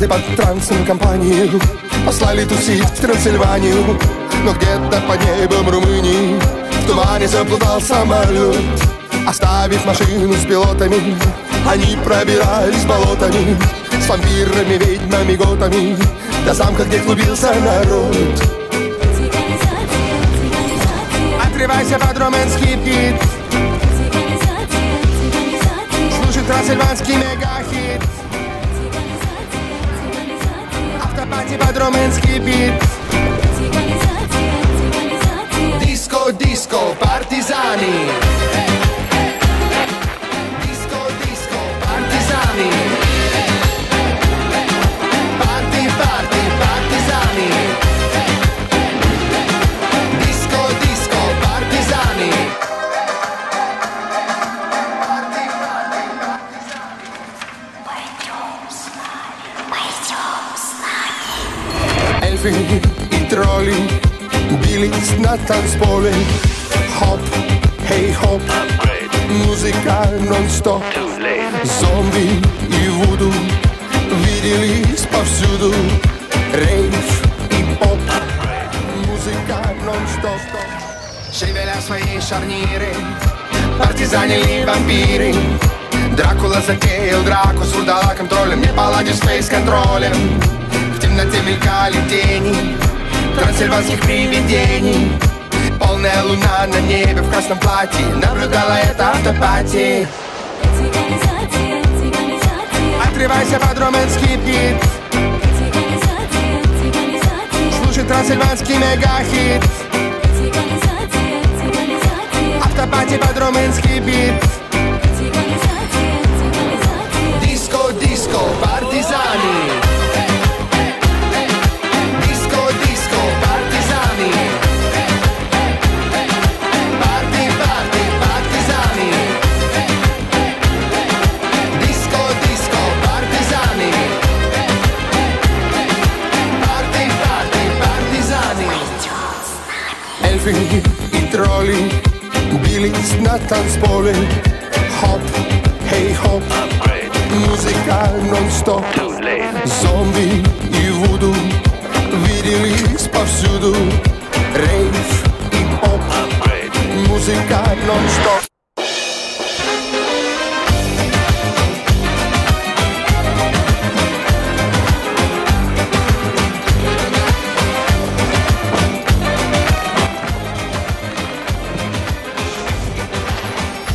Однажды под трансом компанию послали тусить в Трансильванию, но где-то под небом Румынии в тумане заплутал самолет. Оставив машину с пилотами, они пробирались болотами с вампирами, ведьмами, готами до замка, где клубился народ. Отрывайся под румынский бит, слушай трансильванский мегахит. Автопати под румынский бит. Диско, диско, партизани. Диско, диско, партизани. Парти, парти, партизани. Диско, диско, партизани. Эльфы и тролли бились на танцполе. Хоп, хей, хоп, музыка нон-стоп. Зомби и вуду виделись повсюду. Рейв и поп, музыка нон-стоп. Шевеля свои шарниры, партизанили вампиры. Дракула затеял драку с вурдалаком троллем, не поладишь с фейс-контролем. В темноте мелькали тени трансильванских привидений. Полная луна на небе в красном платье наблюдала это автопати. Отрывайся под румынский бит, слушай трансильванский мегахит. Автопати под румынский бит. Диско, диско, партизани. Эльфы и тролли бились на танцполе. Хоп, хей, хоп, музыка нон-стоп. Зомби